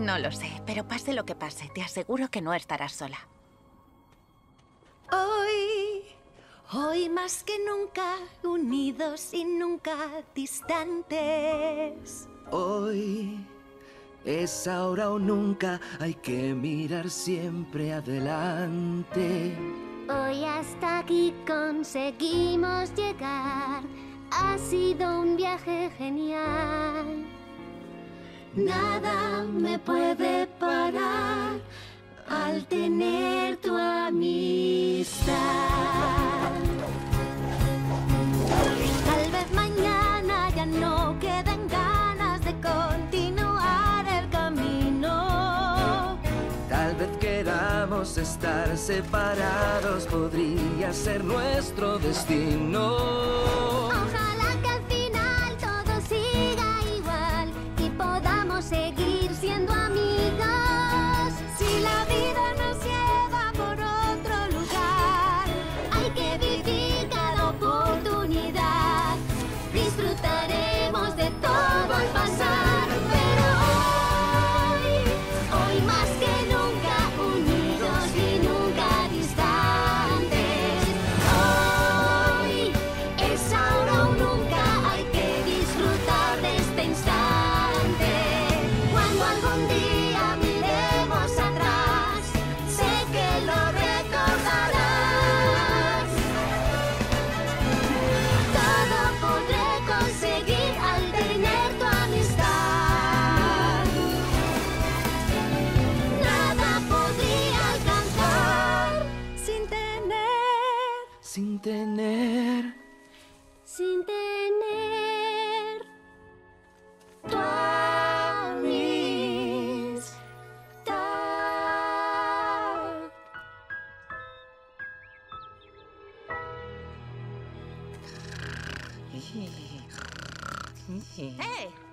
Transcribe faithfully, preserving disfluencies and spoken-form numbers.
No lo sé, pero pase lo que pase, te aseguro que no estarás sola. Hoy, hoy más que nunca, unidos y nunca distantes. Hoy es ahora o nunca, hay que mirar siempre adelante. Hoy hasta aquí conseguimos llegar. Ha sido un viaje genial. Nada me puede parar al tener tu amistad. Tal vez mañana ya no queden ganas de continuar el camino. Tal vez queramos estar separados, podría ser nuestro destino. Ojalá que al final todo siga igual y podamos seguir siendo amigos. Si la vida nos lleva por otro lugar, Hay que vivir cada oportunidad. Disfrutaremos de todo al pasar. Pero hoy, hoy más que nunca, unidos y nunca distantes. Hoy es ahora o nunca, hay que disfrutar de este instante. Cuando algún día miremos atrás, sé que lo recordarás. Todo podré conseguir al tener tu amistad. Nada podría alcanzar sin tener, Sin tener sin tener tu amistad. ¡Eh!